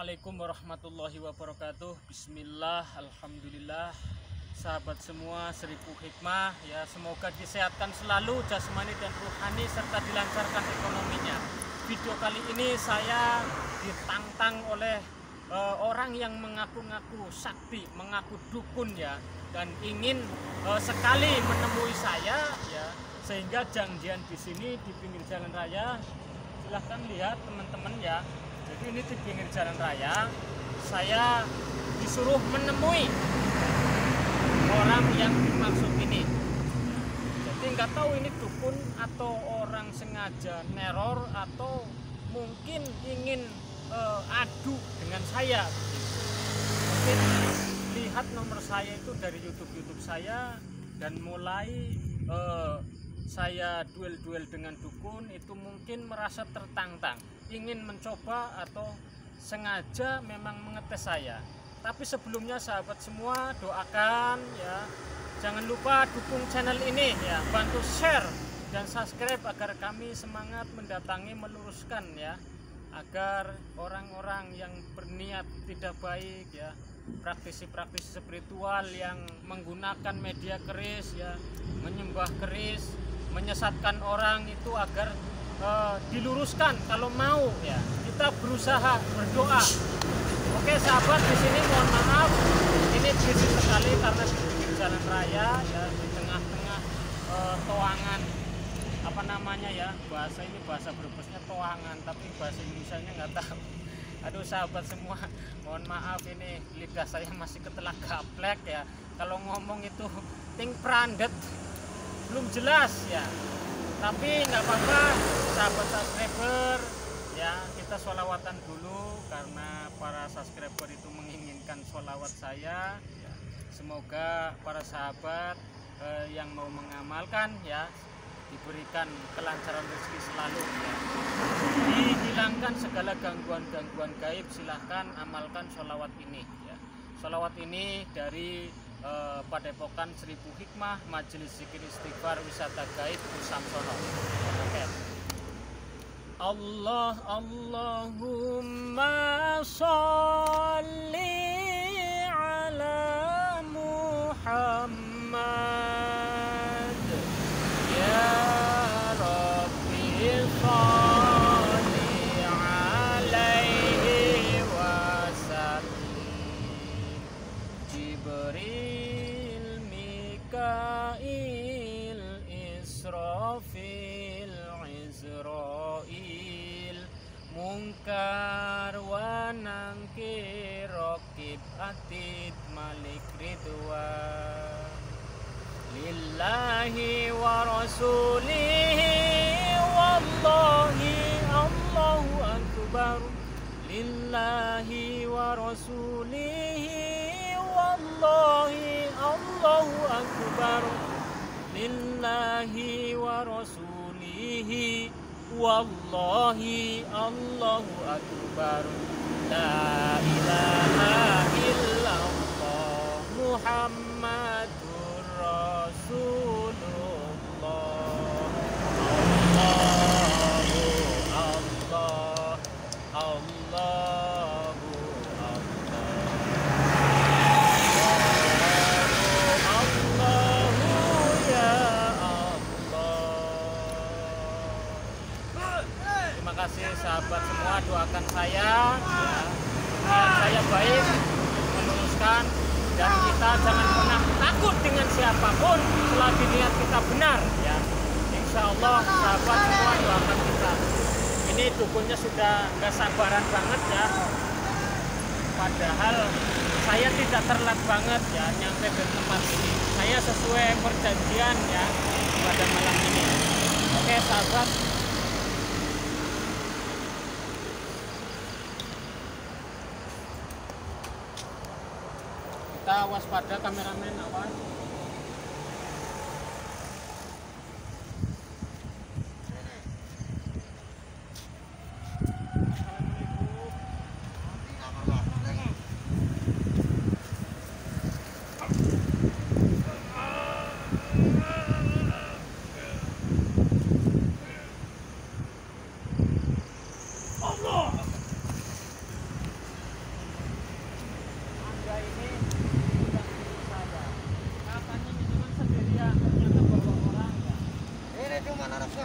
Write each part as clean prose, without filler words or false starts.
Assalamualaikum warahmatullahi wabarakatuh. Bismillah, alhamdulillah. Sahabat semua, seribu hikmah ya, semoga disehatkan selalu jasmani dan rohani serta dilancarkan ekonominya. Video kali ini saya ditantang oleh orang yang mengaku-ngaku sakti, mengaku dukun ya, dan ingin sekali menemui saya ya, sehingga janjian di sini di pinggir jalan raya. Silahkan lihat teman-teman ya. Jadi ini di pinggir jalan raya, saya disuruh menemui orang yang dimaksud ini. Jadi nggak tahu ini dukun atau orang sengaja neror atau mungkin ingin adu dengan saya. Mungkin lihat nomor saya itu dari YouTube saya dan mulai saya duel-duel dengan dukun itu mungkin merasa tertantang, ingin mencoba atau sengaja memang mengetes saya. Tapi sebelumnya sahabat semua doakan ya, jangan lupa dukung channel ini ya, bantu share dan subscribe agar kami semangat mendatangi meluruskan ya, agar orang-orang yang berniat tidak baik ya, praktisi-praktisi spiritual yang menggunakan media keris ya, menyembah keris, menyesatkan orang itu agar diluruskan. Kalau mau ya, kita berusaha berdoa. Oke sahabat, di sini mohon maaf, ini berisik sekali karena di pinggir jalan raya ya, di tengah-tengah toangan, apa namanya ya, bahasa Brebesnya toangan, tapi bahasa Indonesianya nggak tahu. Aduh sahabat semua, mohon maaf, ini lidah saya masih ketelak gaplek ya, kalau ngomong itu ting prandet, belum jelas ya. Tapi nggak apa-apa sahabat subscriber ya, kita sholawatan dulu karena para subscriber itu menginginkan sholawat saya ya. Semoga para sahabat yang mau mengamalkan ya, diberikan kelancaran rezeki selalu ya. Dihilangkan segala gangguan-gangguan gaib. Silahkan amalkan sholawat ini ya. Sholawat ini dari Padepokan Seribu Hikmah, Majelis Zikir Istighfar Wisata Gaib Samsono. Oke. Allahumma sholli ala Muhammad ya Rabbi sholli alaihi wasallim. Jibril, Mikail, Israfil, Izrail, Munkar wa Nankir, Raqib Atid, Malik Ridwan. Lillahi wa rasulihi wallahi Allahu akbar. Lillahi wa rasulihi wallahi Allahu akbar. Lillahi wa rasulihi wallahi Allahu akbar. La ilaha illallah Muhammadur Rasulullah. Terima kasih sahabat semua, doakan saya ya, niat saya baik meluruskan, dan kita jangan pernah takut dengan siapapun selagi niat kita benar ya. Insya Allah sahabat semua doakan kita. Ini dukunnya sudah nggak sabaran banget ya, padahal saya tidak terlambat banget ya nyampe ke tempat ini. Saya sesuai perjanjian ya pada malam ini. Oke sahabat, kita waspada, kameramen awas.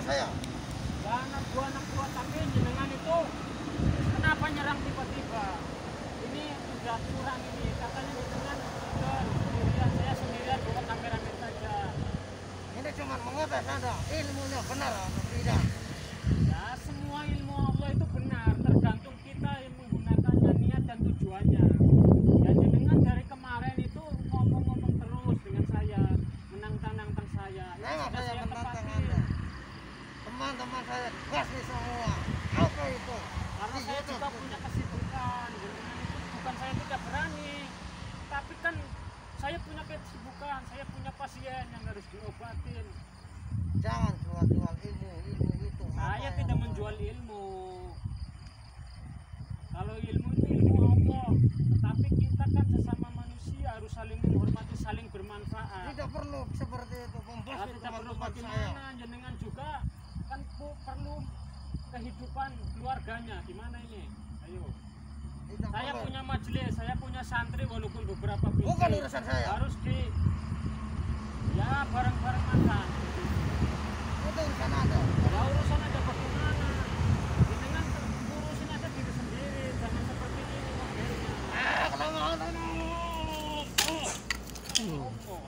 saya. Ya, anak buah tapi jenengan itu kenapa nyerang tiba-tiba? Ini sudah curang ini. Katanya jenengan sudah sendirian, saya sendirian bawa kameramen saja. Ini cuma mengetes Anda, ilmunya benar atau tidak? Ya, semua ilmu Allah itu benar, tergantung kita yang menggunakannya, niat dan tujuannya. Ya, jenengan dari kemarin itu ngomong-ngomong terus dengan saya, menantang-nantang saya. Ya, Nah, sudah saya saya menantang tepatin. Anda. Teman-teman saya kasih semua. Apa itu? Karena saya juga punya kesibukan, jenengan itu bukan saya tidak berani, tapi kan saya punya kesibukan, saya punya pasien yang harus diobatin. Jangan jual-jual ilmu itu. Saya tidak menjual ilmu. Kalau ilmu itu ilmu Allah, tetapi kita kan sesama manusia harus saling menghormati, saling bermanfaat. Tidak perlu seperti itu, Nah, membuat tidak perlu teman-teman saya. bagaimana, jenengan juga kan perlu kehidupan keluarganya. Gimana ini? Ayo. Tidak Saya perlu. punya majelis, saya punya santri walaupun beberapa pintu. Bukan urusan saya. Harus di ya bareng-bareng makan. Itu urusan Anda. Ya urusan ada bagaimana? Dengan urusin aja diri sendiri, jangan seperti ini modelnya. Kelamaan ini. Oh.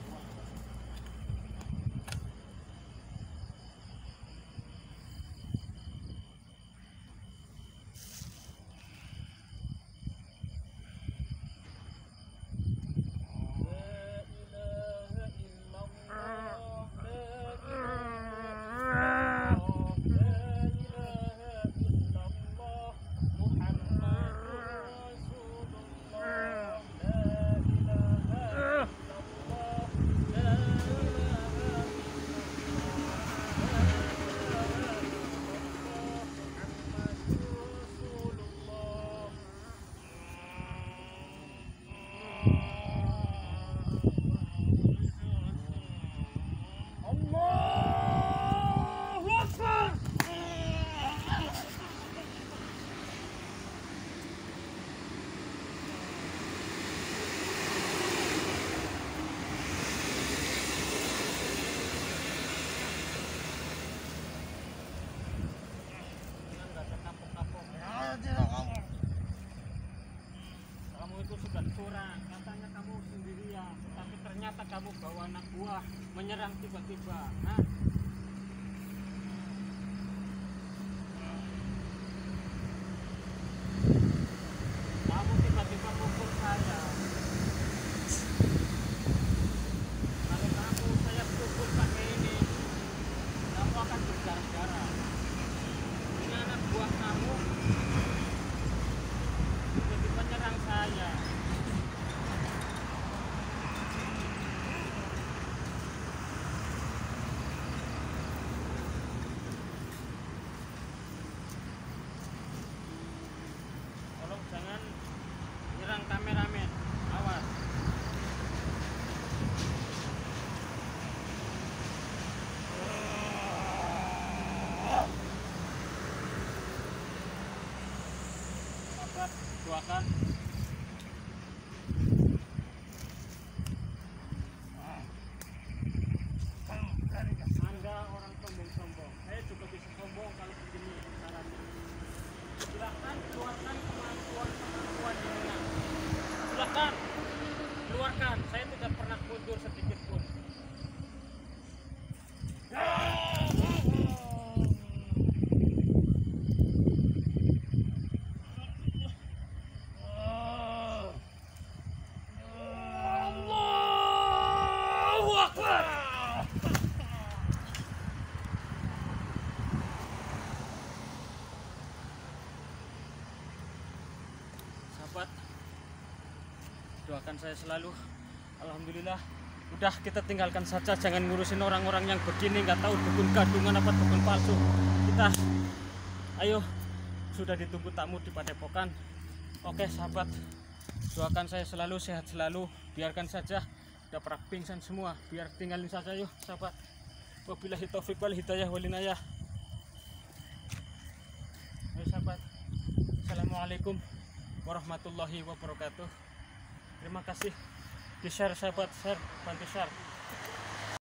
Ya, tidak kamu. Kamu itu sudah curang, katanya kamu sendirian, tapi ternyata kamu bawa anak buah menyerang tiba-tiba. Nah, kamu tiba-tiba pukul saya. Kalau kamu saya pukul pakai ini, kamu akan berdarah-darah. Ini anak buah kamu tiba-tiba nyerang saya. Tolong jangan nyerang kameramen, awas. Sahabat, doakan. Anda orang sombong-sombong. Saya juga bisa sombong kalau begini caranya. Silakan keluarkan kemampuan jenengan. Silakan keluarkan. Saya tidak pernah mundur sedikit pun. Allahu Akbar. Sahabat, doakan saya selalu. Alhamdulillah, udah kita tinggalkan saja, jangan ngurusin orang-orang yang begini, nggak tahu dukun gadungan apa dukun palsu. Kita, ayo, sudah ditunggu tamu di padepokan. Oke sahabat, doakan saya selalu sehat selalu. Biarkan saja, udah pernah pingsan semua, biar tinggalin saja yuk sahabat. Wabillahi taufiq wal hidayah wal inayah. Ayo sahabat, assalamualaikum warahmatullahi wabarakatuh. Terima kasih. Di share sahabat, share, bantu share.